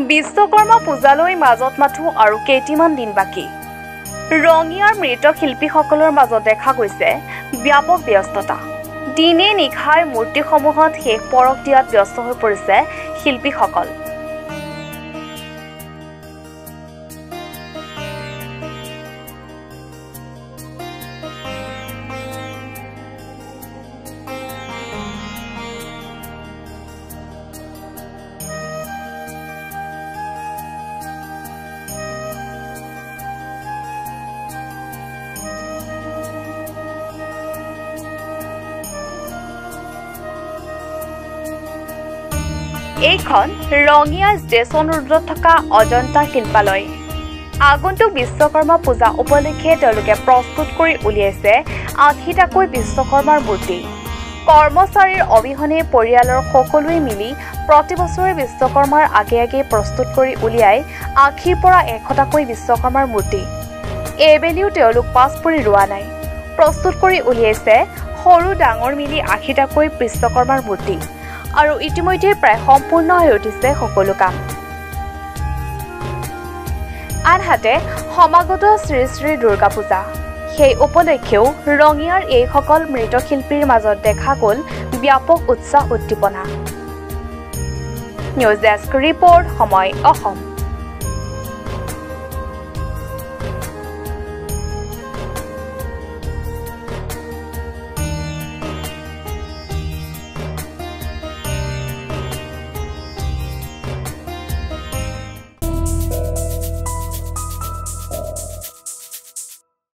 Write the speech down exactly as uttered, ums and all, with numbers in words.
বিশ্বকৰ্মা পূজালৈ মাজত মাথো আৰু কেইটিমান দিন বাকী ৰঙিয়াৰ মৃত শিল্পীসকলৰ মাজত দেখা গৈছে ব্যাপক ব্যস্ততা দিনে নিশাই মূৰ্তিসমূহত শেষ পৰক দিয়াত ব্যস্ত হৈ পৰিছে শিল্পীসকল এইখন ৰঙিয়া ষ্টেচন ৰোডত থকা অজন্তা শিল্পালয় আগন্তুক বিশ্বকৰ্মা পূজা উপলক্ষে তেওঁলোকে প্ৰস্তুত কৰি উলিয়াইছে আশীটাকৈ বিশ্বকৰ্মাৰ মূৰ্তি কৰ্মচাৰীৰ অবিহনে পৰিয়ালৰ সকলোৱে মিলি প্ৰতি বছৰে বিশ্বকৰ্মাৰ আগে আগে প্ৰস্তুত কৰি উলিয়াই আশীৰ পৰা এশটাকৈ বিশ্বকৰ্মাৰ মূৰ্তি এইবেলিও তেওঁলোক পাছ পৰি ৰোৱা নাই প্ৰস্তুত কৰি উলিয়াইছে সৰু ডাঙৰ মিলি আশীটাকৈ বিশ্বকৰ্মাৰ মূৰ্তি আৰু ইতিমধ্যে প্ৰায় সম্পূৰ্ণ হৈ উঠিছে সকলো কাম আনহাতে সমাগত শ্ৰী শ্ৰী দুৰ্গা পূজা সেই উপলক্ষেও ৰঙিয়াৰ এইসকল মৃৎশিল্পীৰ মাজত দেখা গ'ল ব্যাপক উৎসাহ উদ্দীপনা নিউজ ডেস্ক ৰিপৰ্ট সময় অসম।